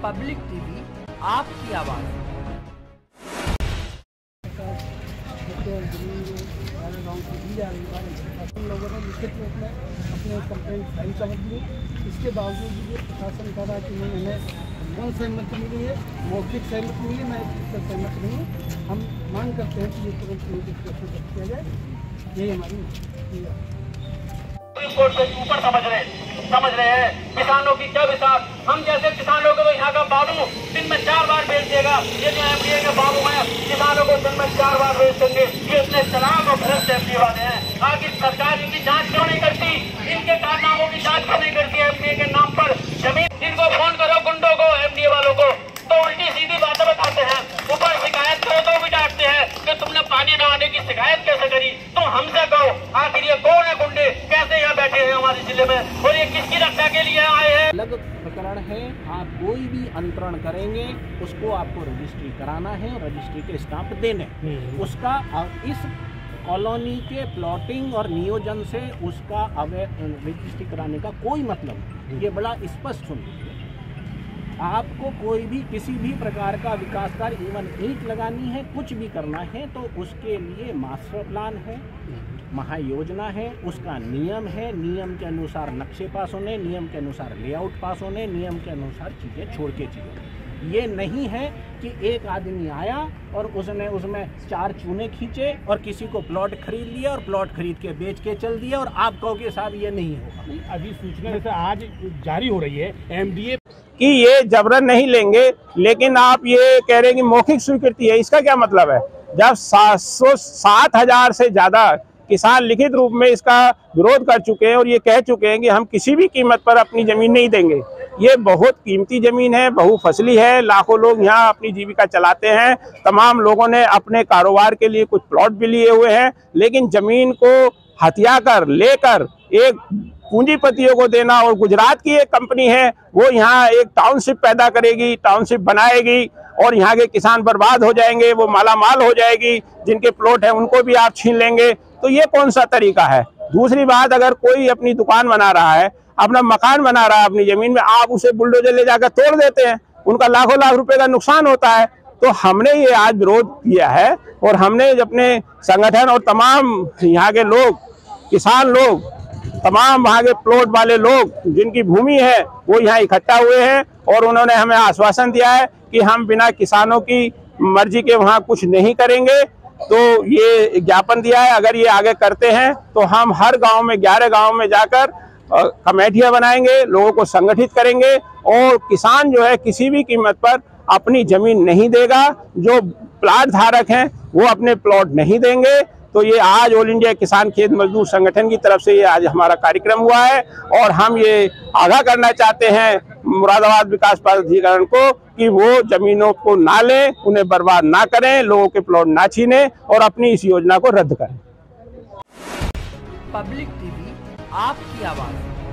Public TV आपकी आवाज़। हम लोगों ने लिखित रूप में अपने कंप्लेंट फाइल कर दी। इसके बावजूद भी प्रशासन कह रहा है कि नहीं, हमें मौन सहमति मिली है, मौखिक सहमति मिली, मैं इससे सहमत नहीं हूँ। हम मांग करते हैं कि ये तुरंत नोटिफिकेशन किया जाए। यही हमारी मांग है। कोर्ट से ऊपर समझ रहे हैं किसानों की क्या विचार। हम जैसे किसान लोग तो यहाँ का बाबू दिन में 4 बार बेच देगा। ये जो एमडीए के बाबू हैं, किसानों को दिन में 4 बार बेच देंगे। ये इतने शराब और भ्रष्ट एमडीए वाले हैं। आखिर सरकार इनकी जांच क्यों नहीं करती? इनके कारनामों की जांच क्यों नहीं करती? एमडीए के नाम पर जमीन, इनको फोन करो गुंडों को, एमडीए वालों को, तो उल्टी सीधी बातें बताते हैं। ऊपर शिकायत करो तो भी डांटते हैं कि तुमने पानी न आने की शिकायत कैसे करी। तुम हमसे कहो, आखिर ये कौन है गुंडे, कैसे यहाँ बैठे हैं हमारे जिले में, और ये किसकी रक्षा के लिए आए हैं? अलग प्रकरण है। आप कोई भी अंतरण करेंगे उसको आपको रजिस्ट्री कराना है और रजिस्ट्री के स्टाम्प देने। उसका इस कॉलोनी के प्लॉटिंग और नियोजन से उसका रजिस्ट्री कराने का कोई मतलब नहीं। ये बड़ा स्पष्ट सुनिए। आपको कोई भी किसी भी प्रकार का विकास कार्य, इवन ईंट लगानी है, कुछ भी करना है, तो उसके लिए मास्टर प्लान है, महायोजना है, उसका नियम है। नियम के अनुसार नक्शे पास होने, नियम के अनुसार लेआउट पास होने, नियम के अनुसार चीज़ें छोड़ के चीज़ें। ये नहीं है कि एक आदमी आया और उसने उसमें 4 चूने खींचे और किसी को प्लॉट खरीद लिया और प्लॉट खरीद के बेच के चल दिया और आप कहोगे साहब ये नहीं होगा। अधिसूचना जैसे आज जारी हो रही है एमडीए कि ये जबरन नहीं लेंगे, लेकिन आप ये कह रहे हैं कि मौखिक स्वीकृति है। इसका क्या मतलब है? जब 7,000 से ज़्यादा किसान लिखित रूप में इसका विरोध कर चुके हैं और ये कह चुके हैं कि हम किसी भी कीमत पर अपनी ज़मीन नहीं देंगे। ये बहुत कीमती ज़मीन है, बहुफसली है, लाखों लोग यहाँ अपनी जीविका चलाते हैं। तमाम लोगों ने अपने कारोबार के लिए कुछ प्लॉट भी लिए हुए हैं, लेकिन ज़मीन को हथिया कर लेकर एक पूंजीपतियों को देना, और गुजरात की एक कंपनी है वो यहाँ एक टाउनशिप पैदा करेगी, टाउनशिप बनाएगी और यहाँ के किसान बर्बाद हो जाएंगे, वो मालामाल हो जाएगी, जिनके प्लॉट हैं उनको भी आप छीन लेंगे। तो ये कौन सा तरीका है? दूसरी बात, अगर कोई अपनी दुकान बना रहा है, अपना मकान बना रहा है अपनी जमीन में, आप उसे बुलडोजर ले जाकर तोड़ देते हैं, उनका लाखों लाख रुपए का नुकसान होता है। तो हमने ये आज विरोध किया है और हमने अपने संगठन और तमाम यहाँ के लोग, किसान लोग, तमाम वहाँ के प्लॉट वाले लोग जिनकी भूमि है वो यहाँ इकट्ठा हुए हैं और उन्होंने हमें आश्वासन दिया है कि हम बिना किसानों की मर्जी के वहाँ कुछ नहीं करेंगे। तो ये ज्ञापन दिया है, अगर ये आगे करते हैं तो हम हर गांव में 11 गांव में जाकर कमेटियां बनाएंगे, लोगों को संगठित करेंगे और किसान जो है किसी भी कीमत पर अपनी जमीन नहीं देगा। जो प्लाट धारक हैं वो अपने प्लॉट नहीं देंगे। तो ये आज ऑल इंडिया किसान खेत मजदूर संगठन की तरफ से ये आज हमारा कार्यक्रम हुआ है और हम ये आगाह करना चाहते हैं मुरादाबाद विकास प्राधिकरण को कि वो जमीनों को ना लें, उन्हें बर्बाद ना करें, लोगों के प्लॉट ना छीनें और अपनी इस योजना को रद्द करें। पब्लिक टीवी आपकी आवाज़।